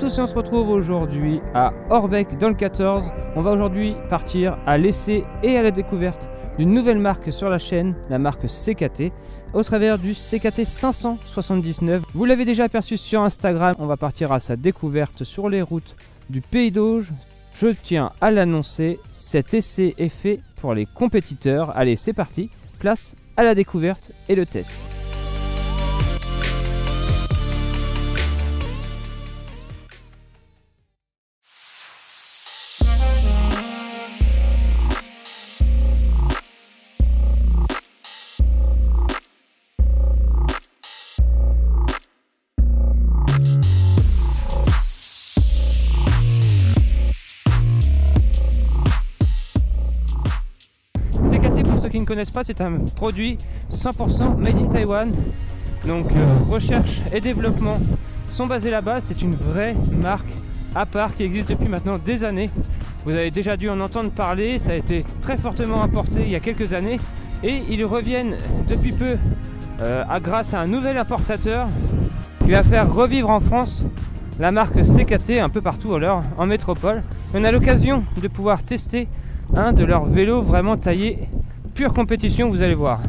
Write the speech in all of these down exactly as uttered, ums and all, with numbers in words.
tous et on se retrouve aujourd'hui à Orbec dans le quatorze. On va aujourd'hui partir à l'essai et à la découverte d'une nouvelle marque sur la chaîne, la marque C K T, au travers du C K T cinq cent soixante-dix-neuf. Vous l'avez déjà aperçu sur Instagram, on va partir à sa découverte sur les routes du Pays d'Auge. Je tiens à l'annoncer, cet essai est fait pour les compétiteurs. Allez, c'est parti, place à la découverte et le test. Pour ceux qui ne connaissent pas, c'est un produit cent pour cent made in Taiwan. Donc euh, recherche et développement sont basés là-bas. C'est une vraie marque à part qui existe depuis maintenant des années. Vous avez déjà dû en entendre parler, ça a été très fortement importé il y a quelques années et ils reviennent depuis peu euh, à, grâce à un nouvel importateur qui va faire revivre en France la marque C K T un peu partout alors en métropole. On a l'occasion de pouvoir tester un de leurs vélos vraiment taillés pure compétition, vous allez voir.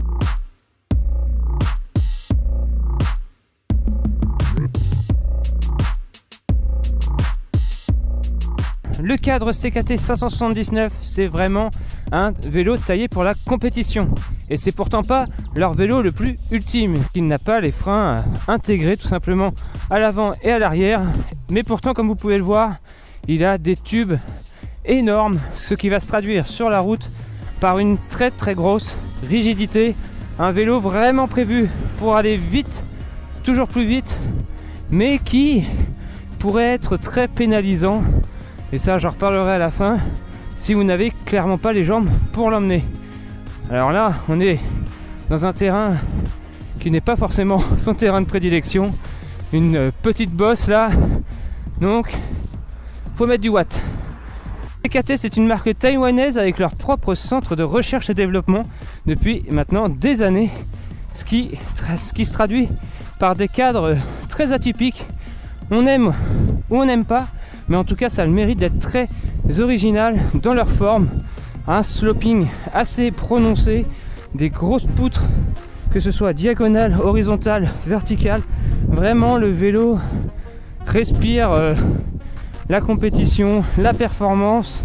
Le cadre C K T cinq cent soixante-dix-neuf, c'est vraiment un vélo taillé pour la compétition. Et c'est pourtant pas leur vélo le plus ultime. Il n'a pas les freins intégrés tout simplement à l'avant et à l'arrière. Mais pourtant, comme vous pouvez le voir, il a des tubes énormes, ce qui va se traduire sur la route par une très très grosse rigidité. Un vélo vraiment prévu pour aller vite, toujours plus vite, mais qui pourrait être très pénalisant, et ça j'en reparlerai à la fin, si vous n'avez clairement pas les jambes pour l'emmener. Alors là on est dans un terrain qui n'est pas forcément son terrain de prédilection, une petite bosse là, donc faut mettre du watt. C K T, c'est une marque taïwanaise avec leur propre centre de recherche et développement depuis maintenant des années, ce qui, ce qui se traduit par des cadres très atypiques. On aime ou on n'aime pas, mais en tout cas ça a le mérite d'être très original dans leur forme. Un sloping assez prononcé, des grosses poutres, que ce soit diagonale, horizontale, verticale. Vraiment le vélo respire euh, la compétition, la performance.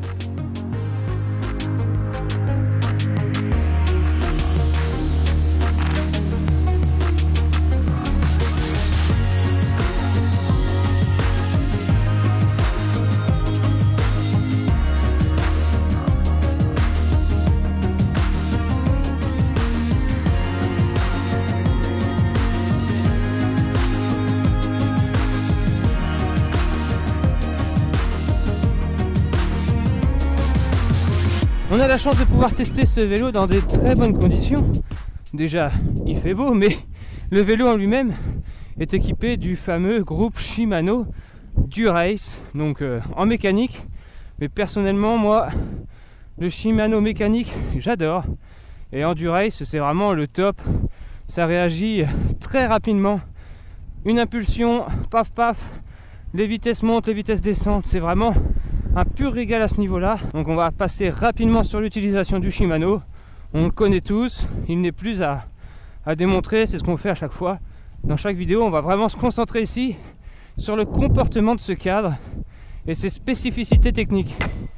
On a la chance de pouvoir tester ce vélo dans des très bonnes conditions. Déjà, il fait beau, mais le vélo en lui-même est équipé du fameux groupe Shimano Dura-Ace, donc euh, en mécanique. Mais personnellement, moi, le Shimano mécanique, j'adore. Et en Dura-Ace, c'est vraiment le top. Ça réagit très rapidement. Une impulsion, paf paf, les vitesses montent, les vitesses descendent. C'est vraiment un pur régal à ce niveau-là. Donc on va passer rapidement sur l'utilisation du Shimano. On le connaît tous, il n'est plus à, à démontrer, c'est ce qu'on fait à chaque fois. Dans chaque vidéo, on va vraiment se concentrer ici sur le comportement de ce cadre et ses spécificités techniques.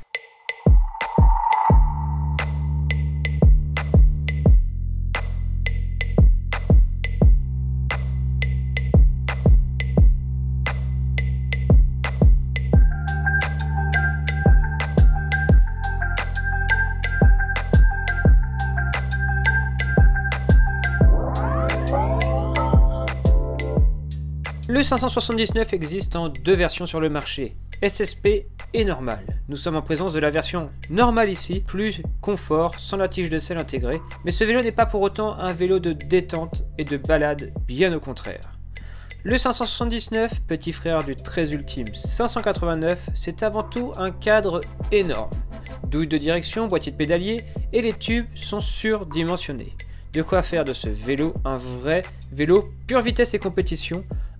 Le cinq cent soixante-dix-neuf existe en deux versions sur le marché, S S P et normal. Nous sommes en présence de la version normale ici, plus confort, sans la tige de selle intégrée, mais ce vélo n'est pas pour autant un vélo de détente et de balade, bien au contraire. Le cinq cent soixante-dix-neuf, petit frère du très ultime cinq cent quatre-vingt-neuf, c'est avant tout un cadre énorme. Douille de direction, boîtier de pédalier et les tubes sont surdimensionnés. De quoi faire de ce vélo un vrai vélo pure vitesse et compétition,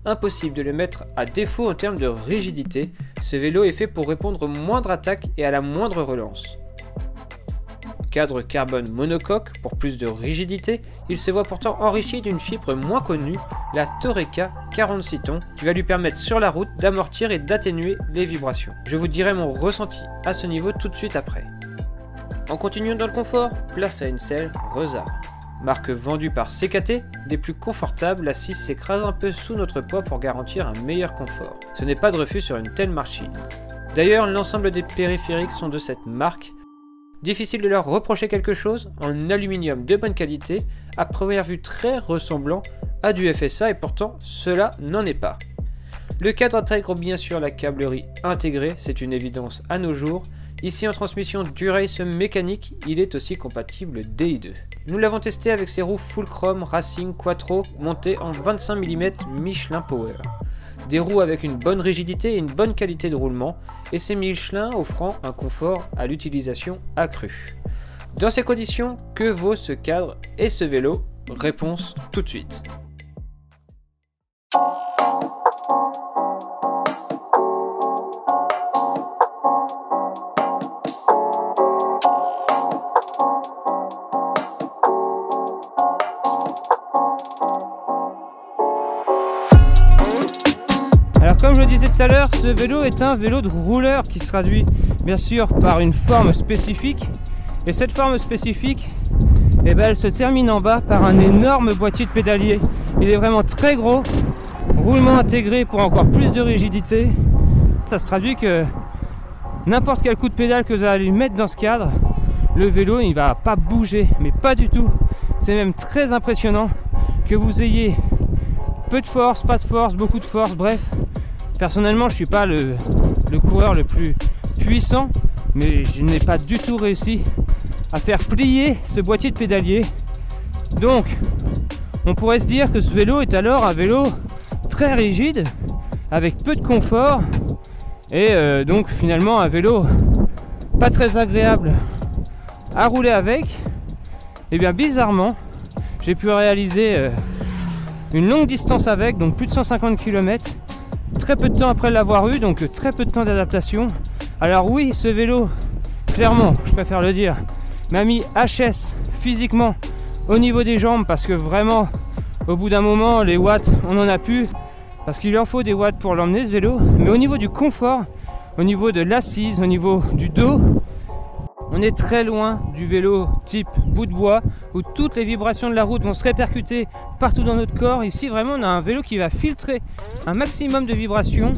impossible de le mettre à défaut en termes de rigidité. Ce vélo est fait pour répondre aux moindres attaques et à la moindre relance. Cadre carbone monocoque pour plus de rigidité, il se voit pourtant enrichi d'une fibre moins connue, la Toreca quarante-six tons, qui va lui permettre sur la route d'amortir et d'atténuer les vibrations. Je vous dirai mon ressenti à ce niveau tout de suite après. En continuant dans le confort, place à une selle Resart. Marque vendue par C K T, des plus confortables, la scie s'écrase un peu sous notre poids pour garantir un meilleur confort. Ce n'est pas de refus sur une telle machine. D'ailleurs, l'ensemble des périphériques sont de cette marque. Difficile de leur reprocher quelque chose, en aluminium de bonne qualité, à première vue très ressemblant à du F S A et pourtant cela n'en est pas. Le cadre intègre bien sûr la câblerie intégrée, c'est une évidence à nos jours. Ici en transmission Durace mécanique, il est aussi compatible D I deux. Nous l'avons testé avec ses roues full chrome Racing Quattro montées en vingt-cinq millimètres Michelin Power. Des roues avec une bonne rigidité et une bonne qualité de roulement, et ces Michelin offrant un confort à l'utilisation accrue. Dans ces conditions, que vaut ce cadre et ce vélo? Réponse tout de suite. Alors comme je le disais tout à l'heure, ce vélo est un vélo de rouleur qui se traduit bien sûr par une forme spécifique. Et cette forme spécifique, eh ben, elle se termine en bas par un énorme boîtier de pédalier. Il est vraiment très gros, roulement intégré pour encore plus de rigidité. Ça se traduit que n'importe quel coup de pédale que vous allez mettre dans ce cadre, le vélo il va pas bouger, mais pas du tout. C'est même très impressionnant que vous ayez peu de force, pas de force, beaucoup de force, bref. Personnellement, je suis pas le, le coureur le plus puissant, mais je n'ai pas du tout réussi à faire plier ce boîtier de pédalier. Donc, on pourrait se dire que ce vélo est alors un vélo très rigide, avec peu de confort, et euh, donc finalement un vélo pas très agréable à rouler avec. Et bien bizarrement, j'ai pu réaliser euh, une longue distance avec, donc plus de cent cinquante kilomètres, très peu de temps après l'avoir eu, donc très peu de temps d'adaptation. Alors oui, ce vélo, clairement, je préfère le dire, m'a mis H S physiquement au niveau des jambes, parce que vraiment, au bout d'un moment, les watts, on en a plus, parce qu'il en faut des watts pour l'emmener ce vélo. Mais au niveau du confort, au niveau de l'assise, au niveau du dos, on est très loin du vélo type bout de bois où toutes les vibrations de la route vont se répercuter partout dans notre corps. Ici vraiment on a un vélo qui va filtrer un maximum de vibrations.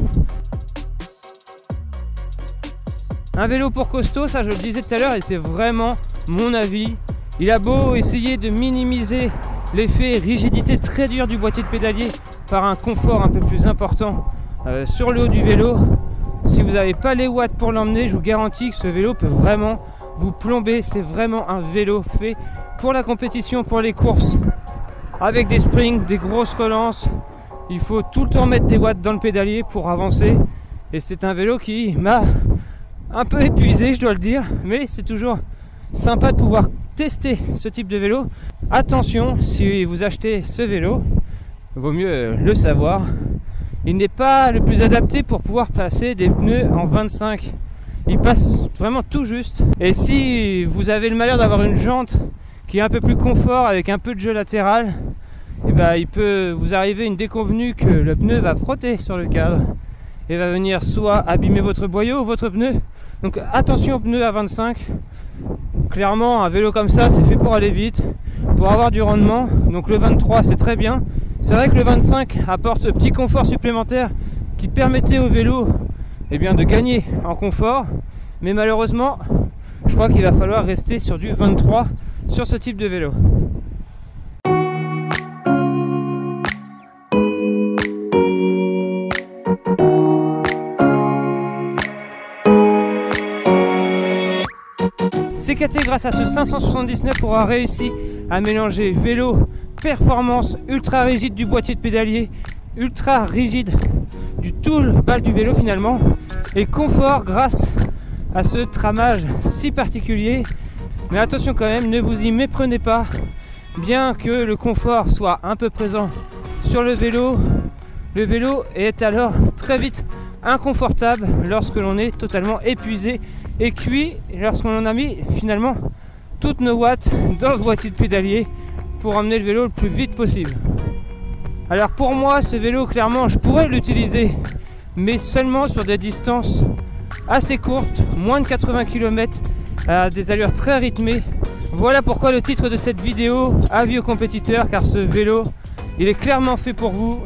Un vélo pour costaud, ça je le disais tout à l'heure, et c'est vraiment mon avis. Il a beau essayer de minimiser l'effet rigidité très dur du boîtier de pédalier par un confort un peu plus important euh, sur le haut du vélo. Si vous n'avez pas les watts pour l'emmener, je vous garantis que ce vélo peut vraiment vous plomber. C'est vraiment un vélo fait pour la compétition, pour les courses, avec des springs, des grosses relances. Il faut tout le temps mettre des watts dans le pédalier pour avancer, et c'est un vélo qui m'a un peu épuisé, je dois le dire, mais c'est toujours sympa de pouvoir tester ce type de vélo. Attention, si vous achetez ce vélo, vaut mieux le savoir, il n'est pas le plus adapté pour pouvoir passer des pneus en vingt-cinq. Il passe vraiment tout juste. Et si vous avez le malheur d'avoir une jante qui est un peu plus confort avec un peu de jeu latéral, et ben il peut vous arriver une déconvenue que le pneu va frotter sur le cadre et va venir soit abîmer votre boyau ou votre pneu. Donc attention aux pneus à vingt-cinq. Clairement un vélo comme ça c'est fait pour aller vite, pour avoir du rendement. Donc le vingt-trois c'est très bien. C'est vrai que le vingt-cinq apporte ce petit confort supplémentaire qui permettait au vélo eh bien, de gagner en confort, mais malheureusement je crois qu'il va falloir rester sur du vingt-trois sur ce type de vélo. C K T grâce à ce cinq cent soixante-dix-neuf aura réussi à mélanger vélo, performance ultra rigide du boîtier de pédalier, ultra rigide du tout le bas du vélo finalement, et confort grâce à ce tramage si particulier. Mais attention quand même, ne vous y méprenez pas, bien que le confort soit un peu présent sur le vélo, Le vélo est alors très vite inconfortable lorsque l'on est totalement épuisé et cuit, lorsqu'on a mis finalement toutes nos watts dans ce boîtier de pédalier pour emmener le vélo le plus vite possible. Alors pour moi, ce vélo, clairement, je pourrais l'utiliser, mais seulement sur des distances assez courtes, moins de quatre-vingts kilomètres, à des allures très rythmées. Voilà pourquoi le titre de cette vidéo, avis aux compétiteurs, car ce vélo, il est clairement fait pour vous.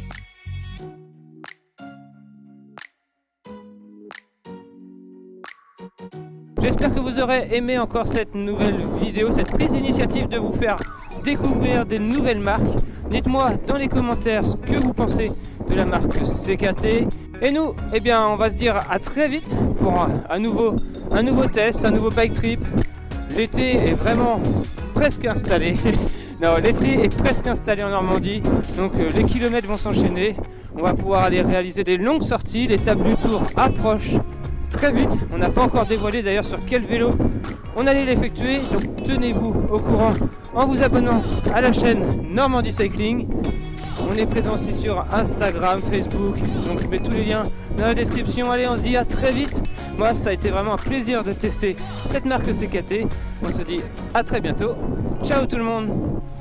J'espère que vous aurez aimé encore cette nouvelle vidéo, cette prise d'initiative de vous faire découvrir des nouvelles marques. Dites-moi dans les commentaires ce que vous pensez de la marque C K T. Et nous, eh bien, on va se dire à très vite pour un, un, nouveau, un nouveau test, un nouveau bike trip. L'été est vraiment presque installé. Non, l'été est presque installé en Normandie, donc euh, les kilomètres vont s'enchaîner. On va pouvoir aller réaliser des longues sorties. L'étape du Tour approche très vite. On n'a pas encore dévoilé d'ailleurs sur quel vélo on allait l'effectuer, donc tenez-vous au courant en vous abonnant à la chaîne Normandie Cycling. On est présent aussi sur Instagram, Facebook, donc je mets tous les liens dans la description. Allez, on se dit à très vite. Moi, ça a été vraiment un plaisir de tester cette marque C K T. On se dit à très bientôt. Ciao tout le monde.